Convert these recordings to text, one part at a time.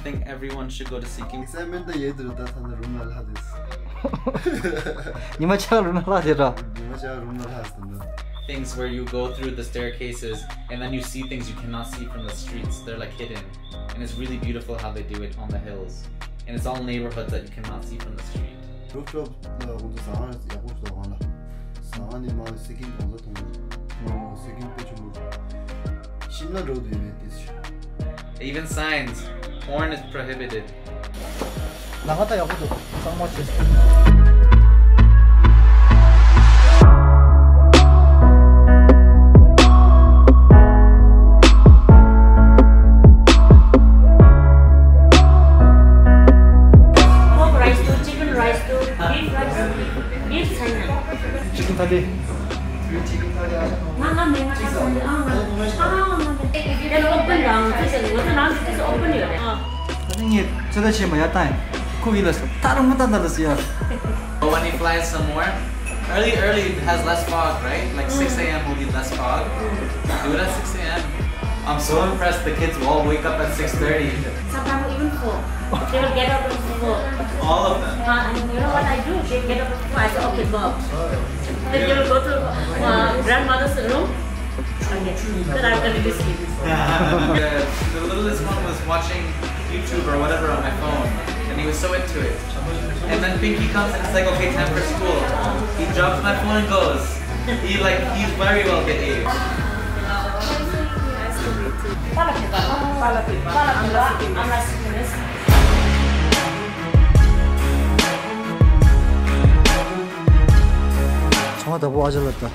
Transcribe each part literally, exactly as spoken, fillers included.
think everyone should go to Sikkim. Excitement the yedru ta thana room la hadis. Nima cha room la dera. Nima cha room la hastan. Things where you go through the staircases and then you see things you cannot see from the streets. They're like hidden, and it's really beautiful how they do it on the hills. And it's all neighborhoods that you cannot see from the street. Rooftop la udu sahan yabu so wala. Sahan ni ma Sikkim konza tong. Sikkim pe chulu. Shimla road in this. Even signs. Porn is prohibited. 나갔다 야구도 쌍맞지. 치킨 탈리. 치킨 탈리. 나가 내가 샀어. 아, 이게 오픈 랑. 그래서 이것도 나한테 오픈이래. 어. 선생님, 저거 지금 뭐야, 딸? 코일러서 다른 못 한다랬어요. But when he flies somewhere, early, early it has less fog, right? Like six A M will be less fog. Do it at six A M I'm so impressed. The kids will all wake up at six thirty. Sometimes even four. They will get up at four. All of them. Uh, and you know what I do? They get up at four. I say, okay, go. Then they will go to uh, grandmother's room. Okay, then I'm going to be sleeping. the, the littlest one was watching YouTube or whatever on my phone, and he was so into it. And then Pinky comes and it's like, okay, time for school. He drops my phone and goes. He like, he's very well behaved. 정하다 뭐 아질렀다.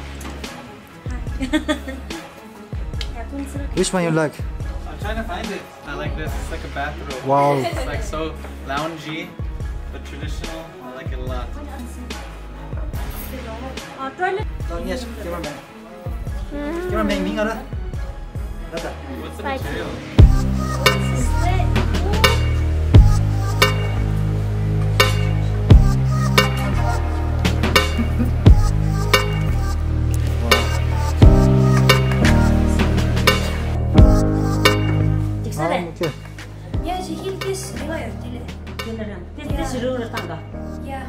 Which one you like? I'm trying to find it. I like this. It's like a bathrobe. Wow. It's like so loungy, but traditional. I like it a lot. Uh, toilet. Oh, yes, cameraman. Cameraman, Ming ada? Ada. What's the material? Okay. Yeah, she hit this layer, dile. This this room tanga. Yeah.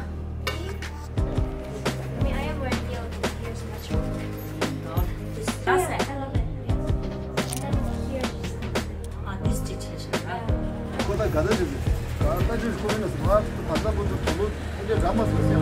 I mean, I am wearing yellow here so much. That's it. I love it. Yes. And then here, just Ah, this stitch. 거다 가다지. 가다지 거기서 막 받아보고 또 이제 남았어요.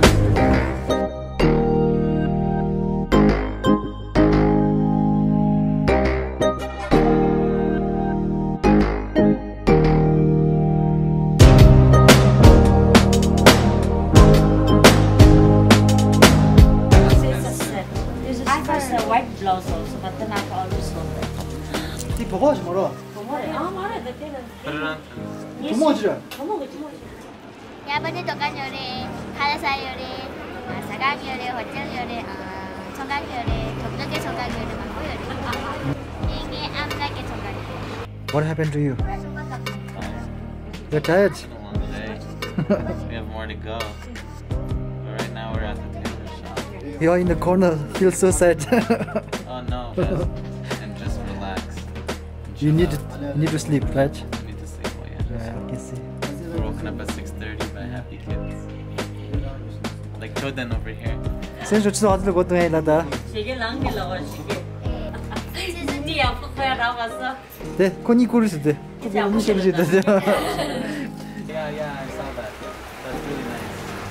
White blouse also, but then I always saw that. 이 보고 하지 마라. 아, 말해, 내 때는. Put it on. 도모지라. 도모지, 도모지. 야번에 독한 요리, 가라사 요리, 사각 요리, 호텔 요리, 청각 요리, 독특의 청각 요리, 망고 요리. 이게 암락의 청각 요리. What happened to you? You're tired? It's been a long day. We have more to go. But right now we're at the tailor shop. You're in the corner. Feel so sad. Oh no, guys. And just relax. And You chill need out. to, you need to sleep, right? I need to sleep. Oh yeah. Yeah, I can see. We're woken up at six thirty by happy kids. Like Choden over here. Sen 좋지도 않을 것도 해 나다. 되게 랑길러 시게. 니 아프야 나왔어. 네, 코니 고르스 돼. 너무 재밌다. Yeah, yeah, I saw that. That's really nice.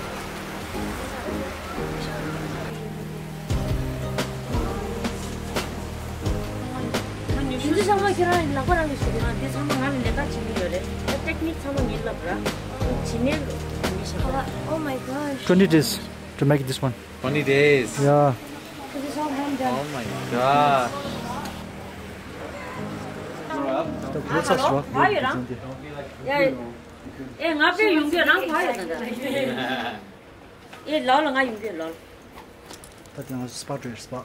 윤주 상황 결혼이 나고라는 소리가 내 상황하면 내가 지내려래. 그 테크닉 상황 일러 보라. 지내 Oh my gosh. twenty days to make this one. twenty days. Yeah. This is all hand done. Oh my god. What's up, bro? 과일랑? 야, 예, 앞에 윤기랑 과일 된다. 예, 롤랑 아 윤기 롤. But then I was spot your spot.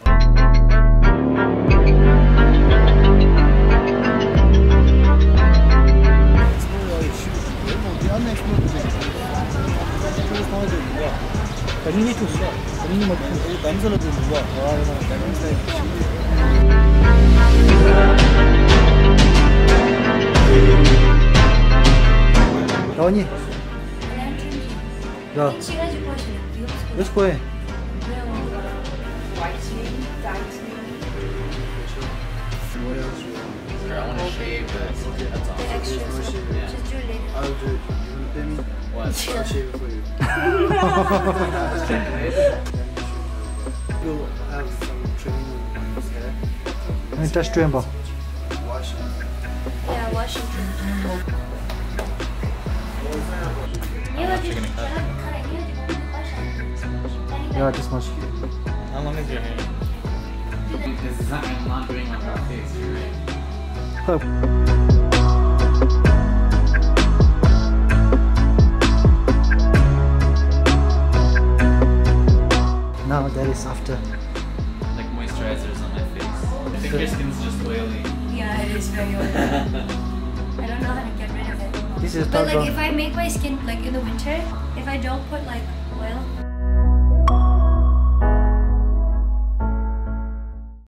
Community too. Community too. Pencil too. Wow, that means like. 거니? 야, 싱가지고 하시는 여기서 뭐해? What else you want? I want to shave, but that's all. extras. Yeah. Just do it later. I'll do it. You wanna pay me? What? I'll shave it for you. You'll have some training on his hair. 형이 다시 좀 해봐. Wash it. Yeah, Washington. Yeah, this much. How long is your hair? Because it's not, I'm not doing my whole face, you're right. Now that is after. Like moisturizers on my face. I think your skin's just oily. Yeah, it is very oily. I don't know how to get rid of it. This is But dark like brown. if I make my skin like in the winter, if I don't put like oil,